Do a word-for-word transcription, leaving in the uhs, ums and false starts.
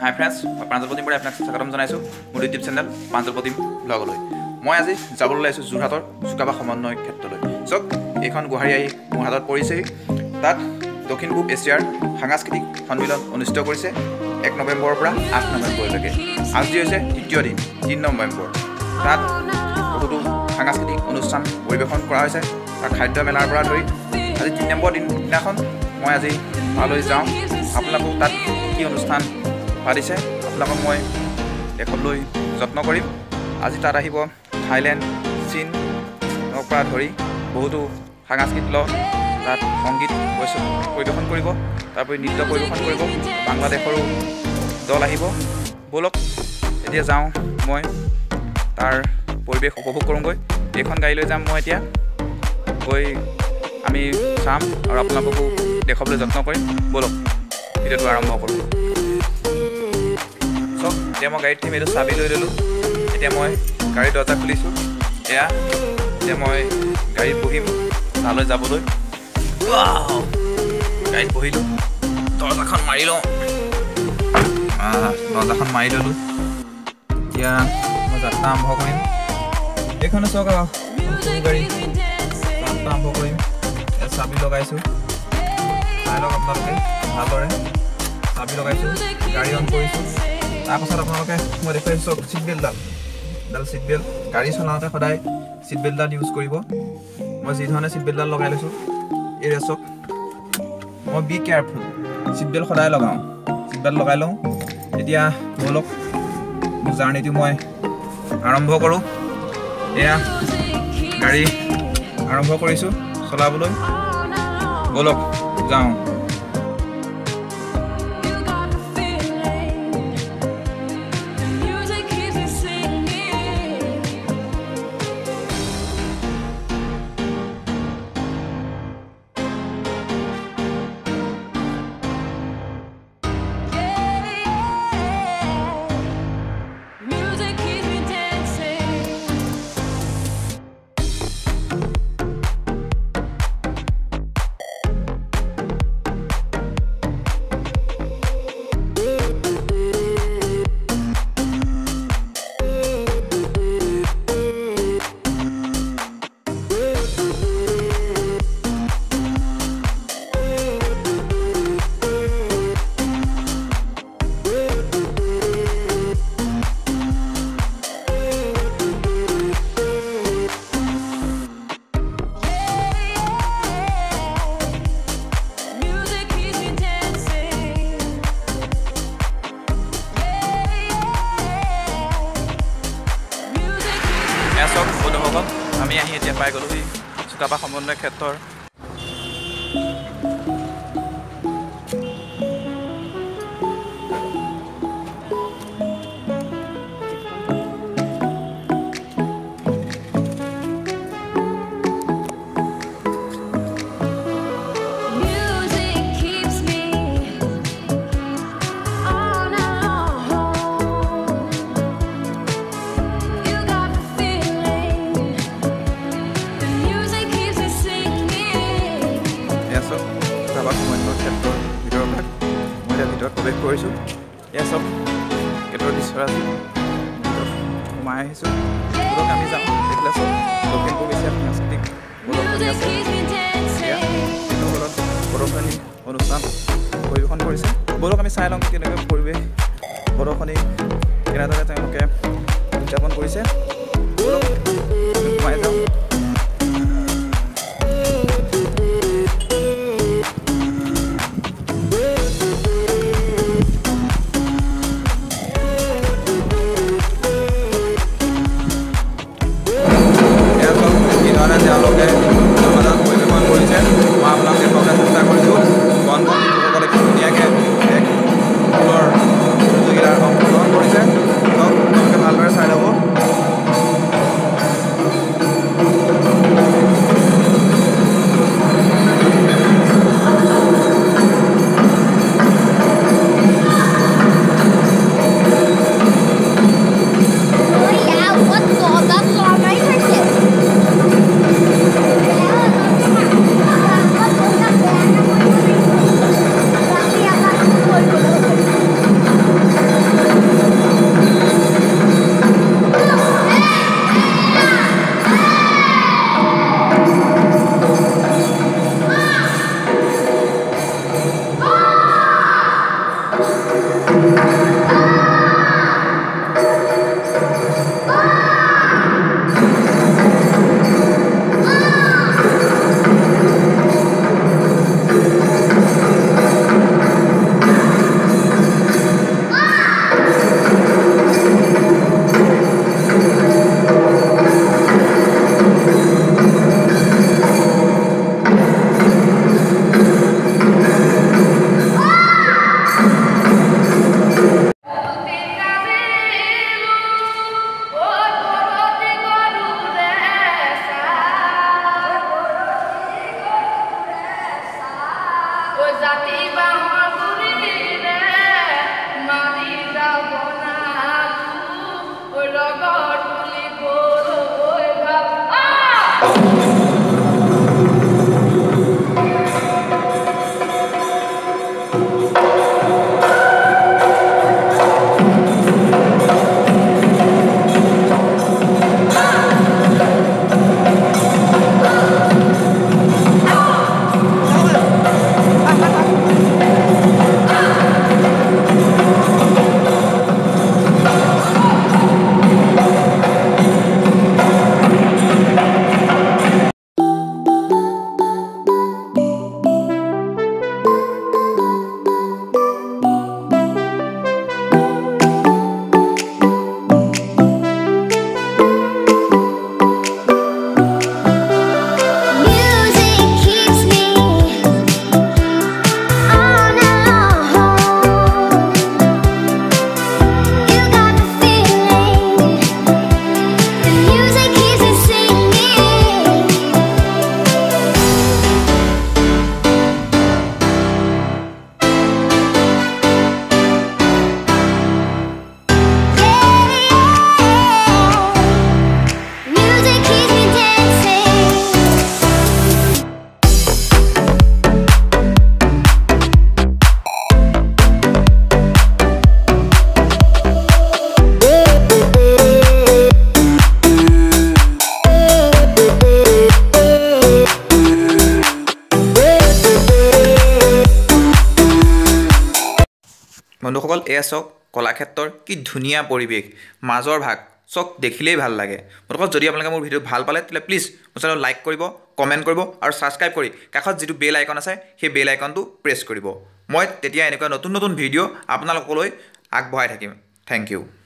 হাই friends মই প্ৰাঞ্জল প্ৰতিম বৰাই আপোনাক স্বাগতম জনাইছোঁ মোৰ ইউটিউব চেনেল প্ৰাঞ্জল প্ৰতিম ব্লগলৈ। মই আজি যাবলৈ ওলাইছোঁ যোৰহাটৰ চুকাফা সমন্বয় ক্ষেত্ৰলৈ। চাওক এইখন গুৱাহাটী আহি মোৰ হাতত পৰিছেই। তাত দক্ষিণ পূব এছিয়াৰ সাংস্কৃতিক সন্মিলন অনুষ্ঠিত কৰিছে এক নৱেম্বৰৰ পৰা আঠ নৱেম্বৰলৈকে। আজি হৈছে তৃতীয় দিন তিনি নৱেম্বৰ। তাত বহুতো সাংস্কৃতিক অনুষ্ঠান পৰিৱেশন কৰা হৈছে। তাত খাদ্য মেলাৰ পৰা ধৰি আজি তিনি নম্বৰ দিনাখন মই আজি তালৈ যাওঁ। আপোনালোকক তাত কি অনুষ্ঠান পাতিছে আপোনালোকক মই দেখাবলৈ যত্ন কৰিম। আজি তাত আহিব থাইলেণ্ড, চীনৰ পৰা ধৰি বহুতো সাংস্কৃতিক দল তাত সংগীত পৰিৱেশন কৰিব, তাৰোপৰি নৃত্য পৰিৱেশন কৰিব। বাংলাদেশৰো দল আহিব। ব'লক এতিয়া যাওঁ, মই তাৰ পৰিৱেশ উপভোগ কৰোঁগৈ। এইখন গাড়ী লৈ যাম মই এতিয়া, গৈ আমি চাম আৰু আপোনালোককো দেখাবলৈ যত্ন কৰিম। ব'লক ভিডিঅ'টো আৰম্ভ কৰোঁ। চাওক এতিয়া মই গাড়ীত থিম, এইটো চাবি লৈ ল'লোঁ। এতিয়া মই গাড়ীৰ দৰ্জা খুলিছোঁ। এয়া এতিয়া মই গাড়ীত বহিম তালৈ যাবলৈ। গাড়ীত বহিলোঁ, দৰ্জাখন মাৰি লওঁ। দৰ্জাখন মাৰি ল'লোঁ। এতিয়া মই যাত্ৰা আৰম্ভ কৰিম। এইখনে চাওক আৰু সৰু গাড়ী, যাত্ৰা আৰম্ভ কৰিম। ইয়াত চাবি লগাইছোঁ, চাই লওক আপোনালোকে ভালদৰে। চাবি লগাইছোঁ, গাড়ী অন কৰিছোঁ। তাৰপাছত আপোনালোকে মই দেখুৱাইছোঁ চাওক ছিট বেল্টডাল ডাল ছিট বেল্ট। গাড়ী চলাওঁতে সদায় ছিট বেল্টডাল ইউজ কৰিব। মই যি ধৰণে ছিট বেল্টডাল লগাই লৈছোঁ, এই চাওক মই বি কেয়াৰফুল, ছিট বেল্ট সদায় লগাওঁ। ছিট বেল্ট লগাই লওঁ। এতিয়া ব'লক মোৰ জাৰ্ণিটো মই আৰম্ভ কৰোঁ। এয়া গাড়ী আৰম্ভ কৰিছোঁ চলাবলৈ। ব'লক যাওঁ। এয়া চাওক বন্ধুসকল, আমি আহি এতিয়া পাই গ'লোহি চুকাফা সমন্বয় ক্ষেত্ৰৰ। ক্ষেত্ৰৰ ভিতৰৰ ভাগ মই এতিয়া ভিতৰত প্ৰৱেশ কৰিছোঁ। এয়া চব গেটৰ দৃশ্য আছে, ভিতৰত সোমাই আহিছোঁ। ব'লক আমি যাওঁ। দেখিলে চব দক্ষিণ পূব এছিয়াৰ সাংস্কৃতিক প্ৰদৰ্শনী আছে। এয়া হলত প্ৰদৰ্শনী অনুষ্ঠান পৰিৱেশন কৰিছে। ব'লক আমি চাই লওঁ কেনেকৈ পৰিৱেশ প্ৰদৰ্শনী কেনেদৰে তেওঁলোকে উদযাপন কৰিছে। ব'লক সোমাই যাওঁ। তেওঁলোকে সমাধান পৰিৱেশন কৰিছে। মই আপোনাক দেখুৱাবলৈ চেষ্টা কৰিছোঁ। কণ কণ শিশুসকলে কি ধুনীয়াকৈ এক ফুলৰ প্ৰতিযোগিতাত অংশগ্ৰহণ কৰিছে। তেওঁলোকে ভালদৰে চাই ল'ব। বন্ধুসকল এয়া চাওক কলাক্ষেত্ৰৰ কি ধুনীয়া পৰিৱেশ মাজৰ ভাগ চক দেখিলেই ভাল লাগে বন্ধুসকল যদি আপোনালোকে মোৰ ভিডিও ভাল পালে তেলে প্লিজ মোৰ চেনেল লাইক কৰিব কমেন্ট কৰিব আৰু সাবস্ক্ৰাইব কৰি কাষত যেটো বেল আইকন আছে সেই বেল আইকনটো প্ৰেছ কৰিব মই তেতিয়া এনেকুৱা নতুন নতুন ভিডিও আপোনালোকলৈ আগবঢ়াই থাকিম থ্যাংক ইউ